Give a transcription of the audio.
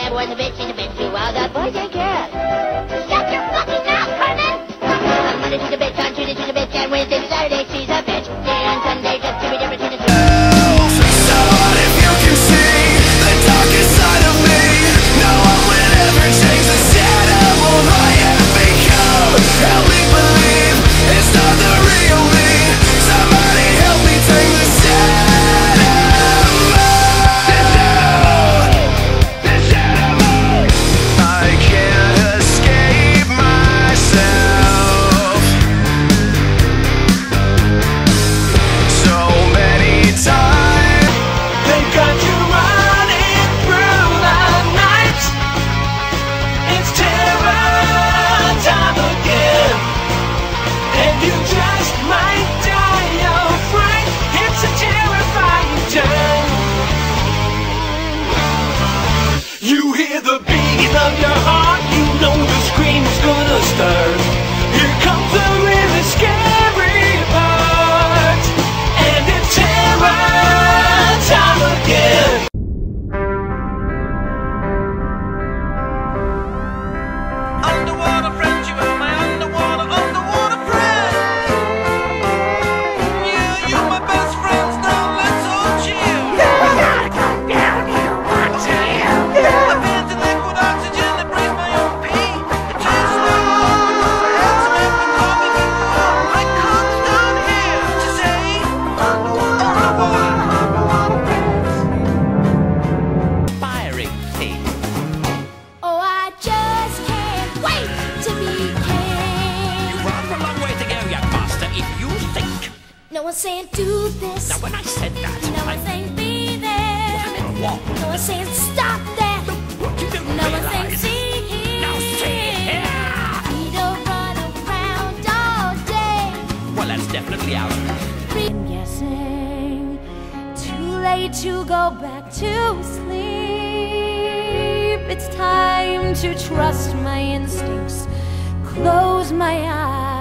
never was a bitch in the bitch to all the boys and girls. Shut your fucking mouth, Carmen! On Monday she's a bitch, on Tuesday she's a bitch, and Wednesday, Saturday she's a bitch. Day and Sunday just to be different between the two. So what if you can see the darkest side of me? No one will ever change the sad animal I have become. Help me believe it's not the real me. Somebody help me take the sad animal. This animal. I can't escape myself. So many times they got you running through the night. It's terror time again, and you just might die of fright. It's a terrifying time. You hear the beat of your heart, you know the scream's gonna start. Here comes the really scary part, and it's terror time again. Underwater friends, you are my underwater friends. Yeah, you're my best friends, now let's all chill. Gotta come down here, what the hell? I pant in liquid oxygen that breathes my own pee. It tastes like hands make me cough and get warm. Like comes down here to say underwater. Firing thing. Oh, I just can't wait to be king. Rather a long way to go, young master, if you think. No one's saying do this. Now when I said that, No one's saying be there. what? No one's saying stop that. What you do No one's saying realize? see here. Now see here. We don't run around all day. Well, that's definitely out. I'm guessing too late to go back to sleep. It's time to trust my instincts. Close my eyes.